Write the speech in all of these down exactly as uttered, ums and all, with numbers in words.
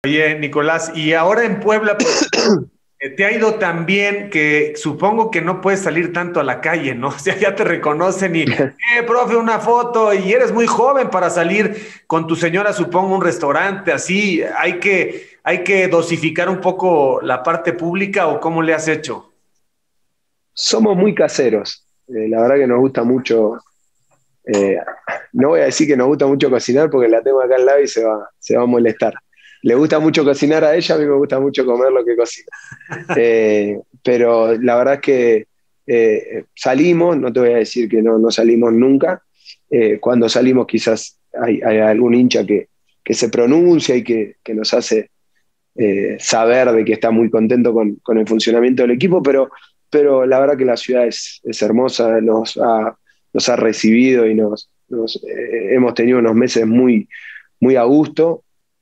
Oye, Nicolás, y ahora en Puebla, pues, eh, te ha ido tan bien que supongo que no puedes salir tanto a la calle, ¿no? O sea, ya te reconocen y, eh, profe, una foto, y eres muy joven para salir con tu señora, supongo, a un restaurante, así, hay que, hay que dosificar un poco la parte pública, ¿o cómo le has hecho? Somos muy caseros. Eh, la verdad que nos gusta mucho. eh, no voy a decir que nos gusta mucho cocinar porque la tengo acá al lado y se va, se va a molestar. Le gusta mucho cocinar a ella, a mí me gusta mucho comer lo que cocina. Eh, pero la verdad es que eh, salimos, no te voy a decir que no, no salimos nunca. Eh, cuando salimos quizás hay, hay algún hincha que, que se pronuncia y que, que nos hace eh, saber de que está muy contento con, con el funcionamiento del equipo, pero, pero la verdad que la ciudad es, es hermosa, nos ha, nos ha recibido y nos, nos eh, hemos tenido unos meses muy, muy a gusto.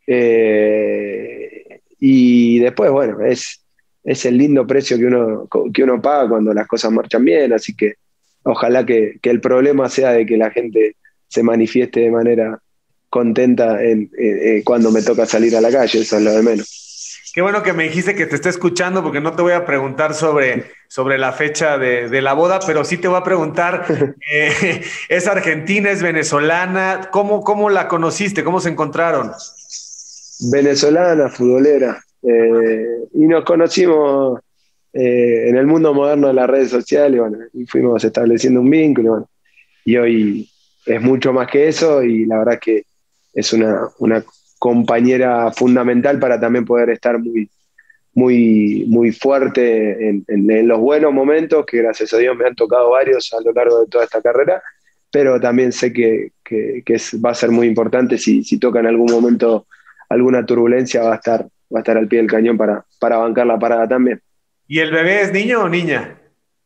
Eh, y después, bueno, es, es el lindo precio que uno, que uno paga cuando las cosas marchan bien, así que ojalá que, que el problema sea de que la gente se manifieste de manera contenta en, eh, eh, cuando me toca salir a la calle, eso es lo de menos. Qué bueno que me dijiste que te esté escuchando porque no te voy a preguntar sobre, sobre la fecha de, de la boda, pero sí te voy a preguntar, eh, ¿es argentina, es venezolana? ¿Cómo, cómo la conociste? ¿Cómo se encontraron? Venezolana, futbolera, eh, y nos conocimos eh, en el mundo moderno de las redes sociales, bueno, y fuimos estableciendo un vínculo, bueno, y hoy es mucho más que eso, y la verdad que es una, una compañera fundamental para también poder estar muy, muy, muy fuerte en, en, en los buenos momentos, que gracias a Dios me han tocado varios a lo largo de toda esta carrera, pero también sé que, que, que es, va a ser muy importante si, si toca en algún momento alguna turbulencia, va a estar, va a estar al pie del cañón para, para bancar la parada también. ¿Y el bebé es niño o niña?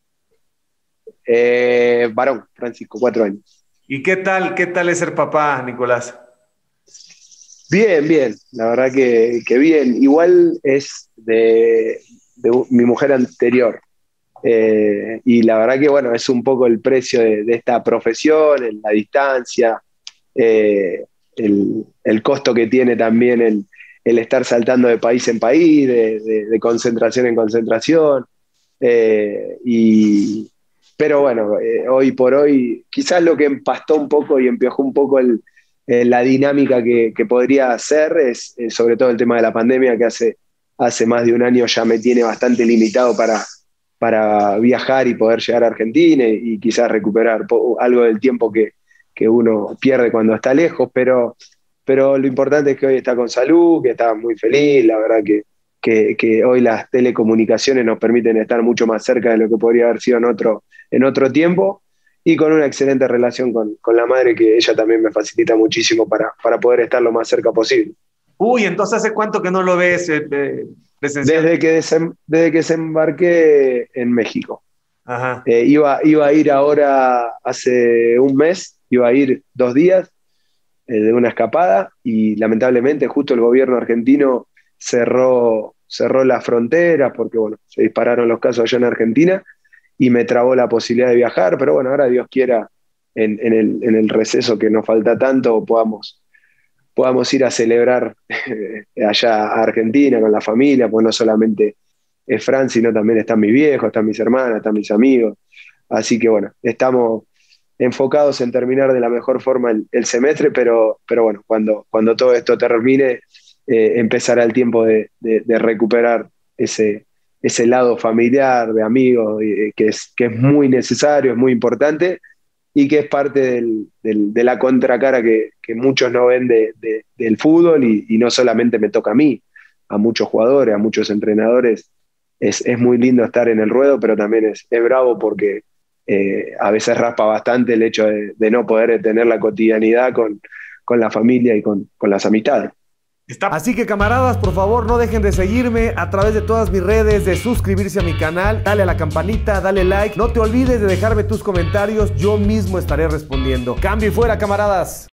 Eh, varón, Francisco, cuatro años. ¿Y qué tal, qué tal es ser papá, Nicolás? Bien, bien, la verdad que, que bien. Igual es de, de mi mujer anterior. Eh, y la verdad que, bueno, es un poco el precio de, de esta profesión, en la distancia, eh, el, el costo que tiene también el, el estar saltando de país en país, de, de, de concentración en concentración. Eh, y, pero bueno, eh, hoy por hoy, quizás lo que empastó un poco y empeoró un poco el, eh, la dinámica que, que podría ser es eh, sobre todo el tema de la pandemia, que hace, hace más de un año ya me tiene bastante limitado para, para viajar y poder llegar a Argentina y, y quizás recuperar po- algo del tiempo que, que uno pierde cuando está lejos, pero, pero lo importante es que hoy está con salud, que está muy feliz, la verdad que que, que hoy las telecomunicaciones nos permiten estar mucho más cerca de lo que podría haber sido en otro, en otro tiempo, y con una excelente relación con, con la madre, que ella también me facilita muchísimo para, para poder estar lo más cerca posible. Uy, entonces ¿hace cuánto que no lo ves eh, eh, presencial? Desde que, desem, desde que desembarqué en México. Ajá. Eh, iba, iba a ir ahora hace un mes, iba a ir dos días eh, de una escapada, y lamentablemente justo el gobierno argentino cerró, cerró las fronteras porque bueno, se dispararon los casos allá en Argentina y me trabó la posibilidad de viajar, pero bueno, ahora Dios quiera, en, en, el, en el receso que nos falta tanto, podamos, podamos ir a celebrar eh, allá a Argentina con la familia, pues no solamente es Fran, sino también están mis viejos, están mis hermanas, están mis amigos. Así que bueno, estamos enfocados en terminar de la mejor forma el, el semestre, pero, pero bueno, cuando, cuando todo esto termine, eh, empezará el tiempo de, de, de recuperar ese, ese lado familiar, de amigos, eh, que, es, que es muy necesario, es muy importante, y que es parte del, del, de la contracara que, que muchos no ven de, de, del fútbol, y, y no solamente me toca a mí, a muchos jugadores, a muchos entrenadores. Es, es muy lindo estar en el ruedo, pero también es, es bravo porque eh, a veces raspa bastante el hecho de, de no poder tener la cotidianidad con, con la familia y con, con las amistades. Está... Así que camaradas, por favor, no dejen de seguirme a través de todas mis redes, de suscribirse a mi canal, dale a la campanita, dale like, no te olvides de dejarme tus comentarios, yo mismo estaré respondiendo. Cambio y fuera, camaradas.